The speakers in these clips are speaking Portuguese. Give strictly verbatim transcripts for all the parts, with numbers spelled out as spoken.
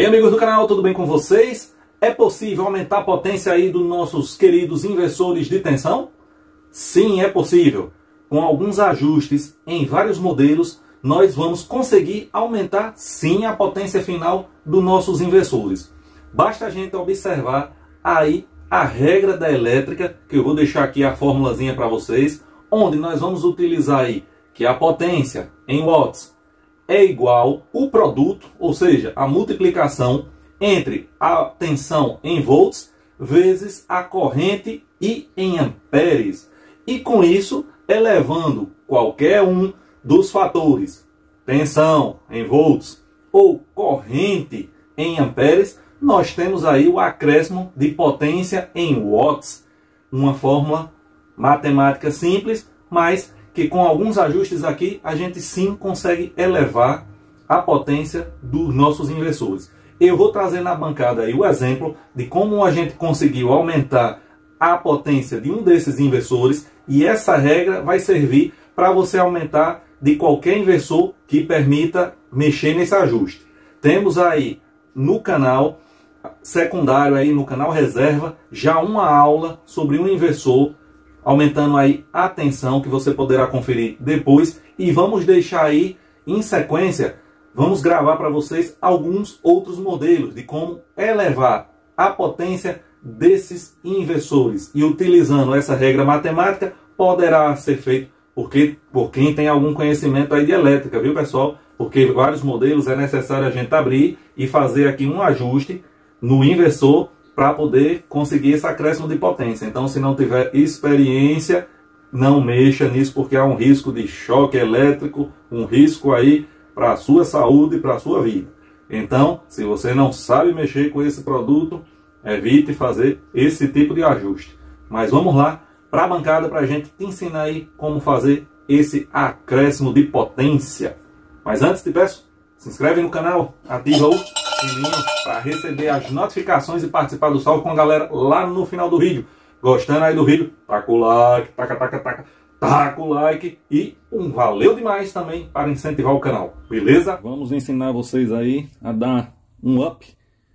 aí, amigos do canal, tudo bem com vocês? É possível aumentar a potência aí dos nossos queridos inversores de tensão? Sim, é possível. Com alguns ajustes em vários modelos, nós vamos conseguir aumentar sim a potência final dos nossos inversores. Basta a gente observar aí a regra da elétrica, que eu vou deixar aqui a formulazinha para vocês, onde nós vamos utilizar aí que a potência em watts é igual o produto, ou seja, a multiplicação entre a tensão em volts vezes a corrente I em amperes. E com isso, elevando qualquer um dos fatores, tensão em volts ou corrente em amperes, nós temos aí o acréscimo de potência em watts. Uma fórmula matemática simples, mas que com alguns ajustes aqui, a gente sim consegue elevar a potência dos nossos inversores. Eu vou trazer na bancada aí o exemplo de como a gente conseguiu aumentar a potência de um desses inversores, e essa regra vai servir para você aumentar de qualquer inversor que permita mexer nesse ajuste. Temos aí no canal secundário, aí no canal reserva, já uma aula sobre um inversor, aumentando aí a tensão, que você poderá conferir depois. E vamos deixar aí em sequência, vamos gravar para vocês alguns outros modelos de como elevar a potência desses inversores. E utilizando essa regra matemática, poderá ser feito porque, por quem tem algum conhecimento aí de elétrica, viu pessoal? Porque vários modelos é necessário a gente abrir e fazer aqui um ajuste no inversor para poder conseguir esse acréscimo de potência. Então, se não tiver experiência, não mexa nisso, porque há um risco de choque elétrico, um risco aí para a sua saúde e para a sua vida. Então, se você não sabe mexer com esse produto, evite fazer esse tipo de ajuste. Mas vamos lá para a bancada para a gente te ensinar aí como fazer esse acréscimo de potência. Mas antes, te peço, se inscreve no canal, ativa o sininho para receber as notificações e participar do salve com a galera lá no final do vídeo. Gostando aí do vídeo, taca o like, taca, taca, taca, taca o like e um valeu demais também para incentivar o canal, beleza? Vamos ensinar vocês aí a dar um up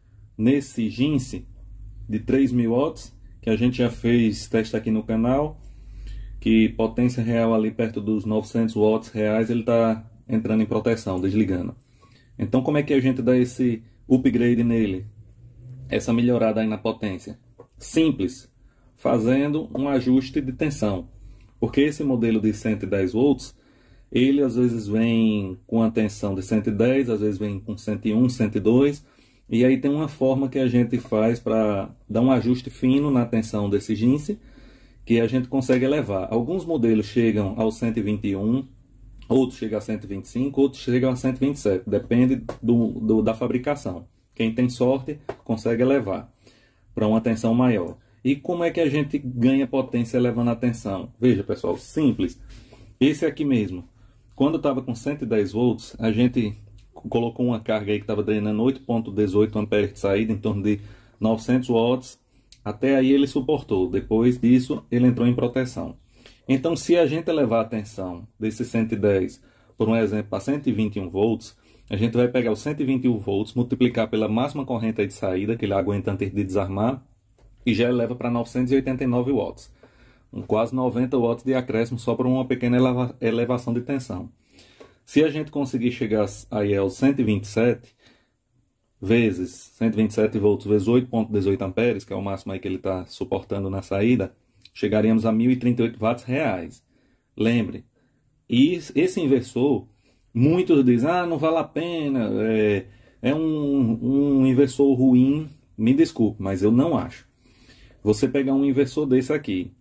nesse Ginse de três mil watts, que a gente já fez teste aqui no canal, que potência real ali perto dos novecentos watts reais, ele está entrando em proteção, desligando. Então como é que a gente dá esse upgrade nele, essa melhorada aí na potência? Simples, fazendo um ajuste de tensão, porque esse modelo de cento e dez volts, ele às vezes vem com a tensão de cento e dez, às vezes vem com cento e um, cento e dois, e aí tem uma forma que a gente faz para dar um ajuste fino na tensão desse Ginse, que a gente consegue elevar. Alguns modelos chegam ao cento e vinte e um, outros chegam a cento e vinte e cinco, outros chegam a cento e vinte e sete, depende do, do, da fabricação. Quem tem sorte consegue elevar para uma tensão maior. E como é que a gente ganha potência elevando a tensão? Veja pessoal, simples. Esse aqui mesmo, quando estava com cento e dez volts, a gente colocou uma carga aí que estava drenando oito vírgula dezoito amperes de saída, em torno de novecentos watts. Até aí ele suportou. Depois disso, ele entrou em proteção. Então, se a gente elevar a tensão desse cento e dez, por um exemplo, para cento e vinte e um volts, a gente vai pegar os cento e vinte e um volts, multiplicar pela máxima corrente aí de saída, que ele aguenta antes de desarmar, e já eleva para novecentos e oitenta e nove watts. Um quase noventa watts de acréscimo só por uma pequena eleva elevação de tensão. Se a gente conseguir chegar aí aos cento e vinte e sete, vezes cento e vinte e sete volts vezes oito vírgula dezoito amperes, que é o máximo aí que ele está suportando na saída, chegaríamos a mil e trinta e oito watts reais. Lembre, e esse inversor, muitos dizem, ah, não vale a pena, é, é um, um inversor ruim. Me desculpe, mas eu não acho. Você pegar um inversor desse aqui,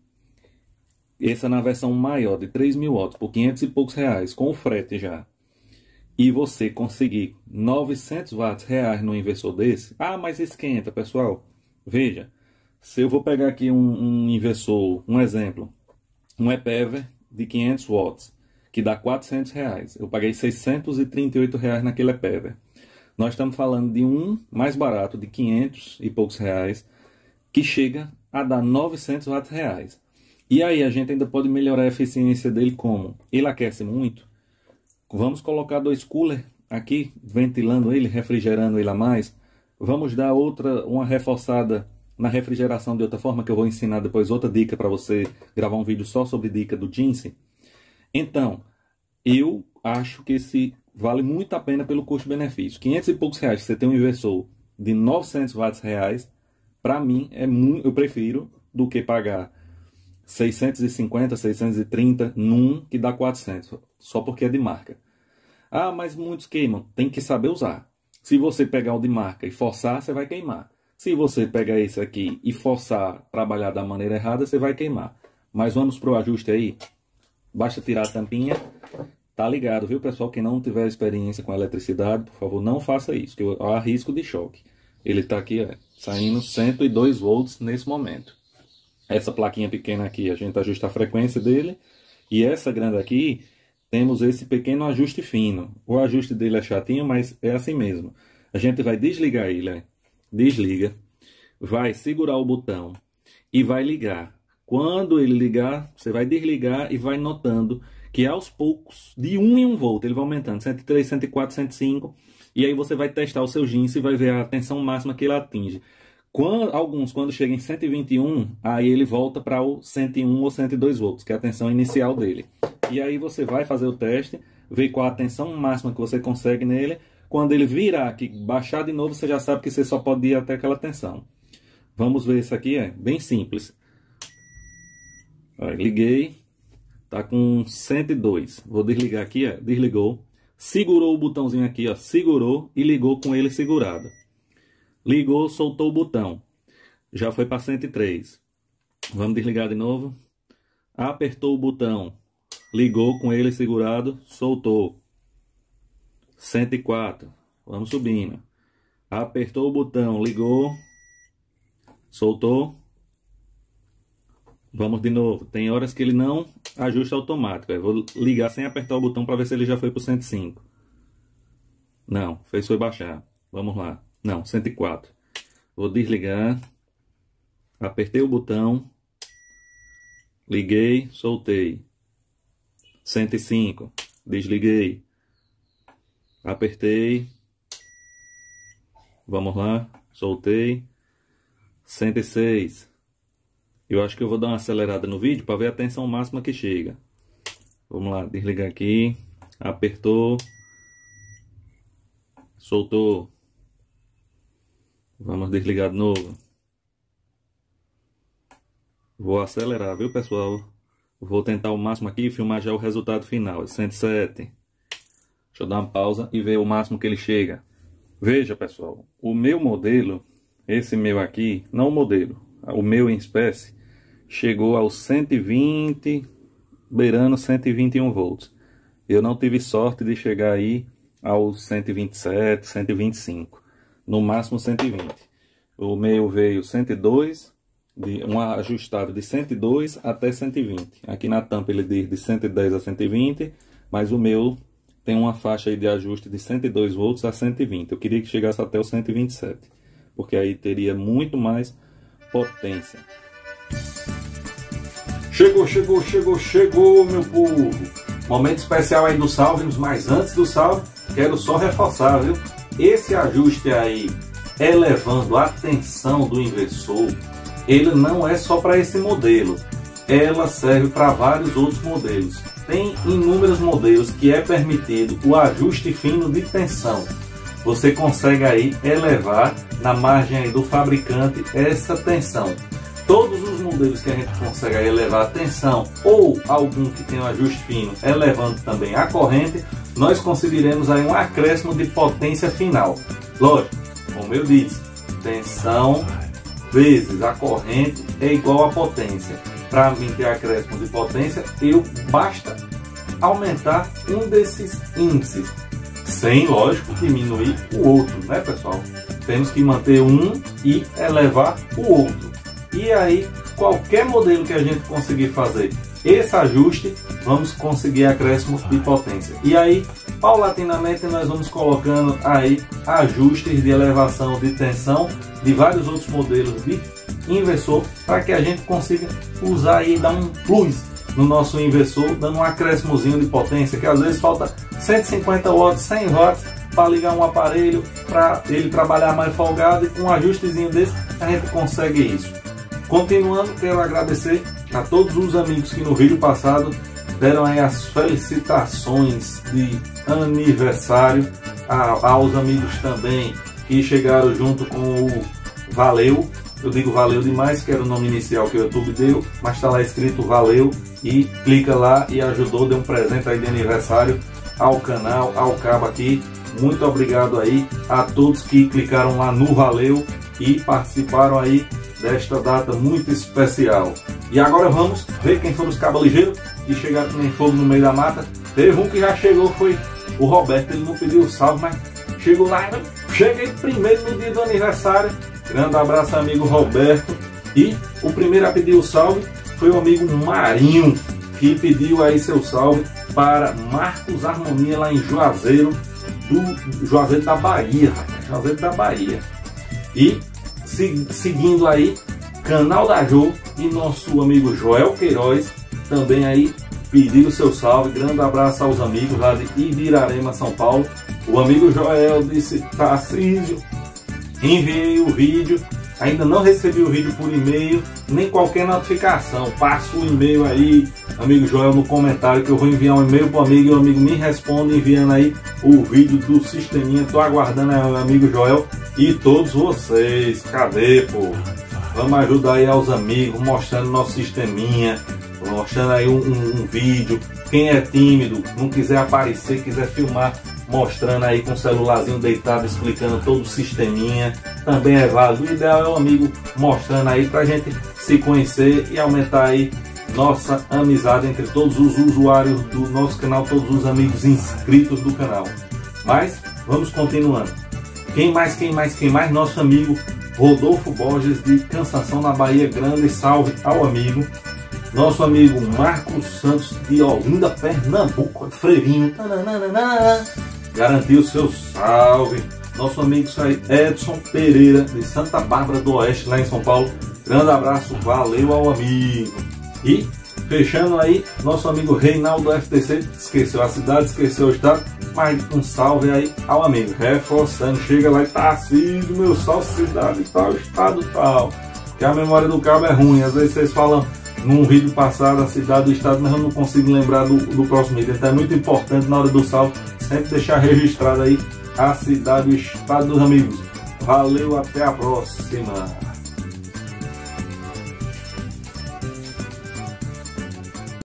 essa na versão maior de três mil watts por quinhentos e poucos reais, com o frete já, e você conseguir novecentos watts reais no inversor desse, ah, mas esquenta, pessoal. Veja, se eu vou pegar aqui um, um inversor, um exemplo, um ePever de quinhentos watts, que dá quatrocentos reais, eu paguei seiscentos e trinta e oito reais naquele ePever. Nós estamos falando de um mais barato, de quinhentos e poucos reais, que chega a dar novecentos watts reais. E aí a gente ainda pode melhorar a eficiência dele como? Ele aquece muito. Vamos colocar dois coolers aqui, ventilando ele, refrigerando ele a mais. Vamos dar outra, uma reforçada na refrigeração de outra forma, que eu vou ensinar depois outra dica para você gravar um vídeo só sobre dica do Jinse. Então, eu acho que esse vale muito a pena pelo custo-benefício. quinhentos e poucos reais, você tem um inversor de novecentos watts reais, para mim, é muito, eu prefiro do que pagar seiscentos e cinquenta, seiscentos e trinta num que dá quatrocentos, só porque é de marca. Ah, mas muitos queimam. Tem que saber usar. Se você pegar o de marca e forçar, você vai queimar. Se você pegar esse aqui e forçar trabalhar da maneira errada, você vai queimar. Mas vamos pro ajuste aí. Basta tirar a tampinha. Tá ligado, viu, pessoal? Quem não tiver experiência com eletricidade, por favor, não faça isso, que eu há risco de choque. Ele tá aqui, ó, saindo cento e dois volts nesse momento. Essa plaquinha pequena aqui, a gente ajusta a frequência dele. E essa grande aqui, temos esse pequeno ajuste fino. O ajuste dele é chatinho, mas é assim mesmo. A gente vai desligar ele, ó. Desliga, vai segurar o botão e vai ligar. Quando ele ligar, você vai desligar e vai notando que aos poucos, de um em um volt, ele vai aumentando, cento e três, cento e quatro, cento e cinco, e aí você vai testar o seu Jinse e vai ver a tensão máxima que ele atinge. Quando, alguns, quando chegam em cento e vinte e um, aí ele volta para o cento e um ou cento e dois volts, que é a tensão inicial dele. E aí você vai fazer o teste, ver qual a tensão máxima que você consegue nele. Quando ele virar, que baixar de novo, você já sabe que você só pode ir até aquela tensão. Vamos ver isso aqui, é bem simples. Ó, liguei, tá com cento e dois. Vou desligar aqui, ó, desligou. Segurou o botãozinho aqui, ó, segurou e ligou com ele segurado. Ligou, soltou o botão. Já foi para cento e três. Vamos desligar de novo. Apertou o botão. Ligou com ele segurado, soltou. cento e quatro. Vamos subindo. Apertou o botão, ligou. Soltou. Vamos de novo. Tem horas que ele não ajusta automático. Eu vou ligar sem apertar o botão para ver se ele já foi para cento e cinco. Não, fez foi baixar. Vamos lá. Não, cento e quatro. Vou desligar. Apertei o botão. Liguei, soltei. cento e cinco. Desliguei. Apertei. Vamos lá. Soltei. cento e seis. Eu acho que eu vou dar uma acelerada no vídeo para ver a tensão máxima que chega. Vamos lá. Desligar aqui. Apertou. Soltou. Vamos desligar de novo. Vou acelerar, viu, pessoal? Vou tentar o máximo aqui e filmar já o resultado final. cento e sete. Deixa eu dar uma pausa e ver o máximo que ele chega. Veja, pessoal, o meu modelo, esse meu aqui, não o modelo, o meu em espécie, chegou aos cento e vinte, beirando cento e vinte e um volts. Eu não tive sorte de chegar aí aos cento e vinte e sete, cento e vinte e cinco, no máximo cento e vinte. O meu veio cento e dois, de um ajustável de cento e dois até cento e vinte. Aqui na tampa ele diz de cento e dez a cento e vinte, mas o meu tem uma faixa aí de ajuste de cento e dois volts a cento e vinte. Eu queria que chegasse até o cento e vinte e sete, porque aí teria muito mais potência. Chegou, chegou, chegou, chegou, meu povo! Momento especial aí do salve, mas antes do salve, quero só reforçar, viu? Esse ajuste aí, elevando a tensão do inversor, ele não é só para esse modelo. Ela serve para vários outros modelos. Tem inúmeros modelos que é permitido o ajuste fino de tensão. Você consegue aí elevar na margem aí do fabricante essa tensão. Todos os modelos que a gente consegue aí elevar a tensão ou algum que tem um ajuste fino elevando também a corrente, nós conseguiremos aí um acréscimo de potência final. Lógico, como eu disse, tensão vezes a corrente é igual a potência. Para mim ter acréscimo de potência, eu basta aumentar um desses índices, sem, lógico, diminuir o outro, né, pessoal? Temos que manter um e elevar o outro. E aí, qualquer modelo que a gente conseguir fazer esse ajuste, vamos conseguir acréscimo de potência. E aí, paulatinamente, nós vamos colocando aí ajustes de elevação de tensão de vários outros modelos de inversor, para que a gente consiga usar e dar um plus no nosso inversor, dando um acréscimozinho de potência, que às vezes falta cento e cinquenta watts, cem watts, para ligar um aparelho, para ele trabalhar mais folgado, e com um ajustezinho desse a gente consegue isso. Continuando, quero agradecer a todos os amigos que no vídeo passado deram aí as felicitações de aniversário, a, aos amigos também que chegaram junto com o Valeu. Eu digo valeu demais, que era o nome inicial que o YouTube deu, mas está lá escrito valeu, e clica lá e ajudou, deu um presente aí de aniversário ao canal, ao cabo aqui. Muito obrigado aí a todos que clicaram lá no valeu e participaram aí desta data muito especial. E agora vamos ver quem foram os cabos ligeiros que chegaram que nem fogo no meio da mata. Teve um que já chegou, foi o Roberto. Ele não pediu salve, mas chegou lá. Cheguei primeiro no dia do aniversário. Grande abraço, amigo Roberto. E o primeiro a pedir o salve foi o amigo Marinho, que pediu aí seu salve para Marcos Harmonia, lá em Juazeiro, do Juazeiro da Bahia, Juazeiro da Bahia. E se, seguindo aí, Canal da Jô e nosso amigo Joel Queiroz também aí pediram seu salve. Grande abraço aos amigos lá de Ibirarema, São Paulo. O amigo Joel disse: Tarcísio, enviei o vídeo, ainda não recebi o vídeo por e-mail, nem qualquer notificação. Passa o e-mail aí, amigo Joel, no comentário, que eu vou enviar um e-mail para o amigo e o amigo me responde enviando aí o vídeo do sisteminha. Tô aguardando aí o amigo Joel e todos vocês. Cadê, pô? Vamos ajudar aí aos amigos, mostrando nosso sisteminha, mostrando aí um, um, um vídeo. Quem é tímido, não quiser aparecer, quiser filmar, mostrando aí com o celularzinho deitado, explicando todo o sisteminha, também é válido. O ideal é o amigo mostrando aí pra gente se conhecer e aumentar aí nossa amizade entre todos os usuários do nosso canal, todos os amigos inscritos do canal. Mas vamos continuando. Quem mais, quem mais, quem mais? Nosso amigo Rodolfo Borges, de Cansanção, na Bahia. Grande salve ao amigo. Nosso amigo Marcos Santos, de Olinda, Pernambuco, Freirinho, garantiu seu salve. Nosso amigo Edson Pereira, de Santa Bárbara do Oeste, lá em São Paulo. Grande abraço, valeu ao amigo. E fechando aí, nosso amigo Reinaldo F T C, esqueceu a cidade, esqueceu o estado, mas um salve aí ao amigo. Reforçando, chega lá e tá assim, meu salve, cidade tal, estado tal. Que a memória do cabo é ruim, às vezes vocês falam num vídeo passado a cidade do estado, mas eu não consigo lembrar do, do próximo vídeo. Então é muito importante na hora do salve sempre deixar registrado aí a cidade e o estado dos amigos. Valeu, até a próxima.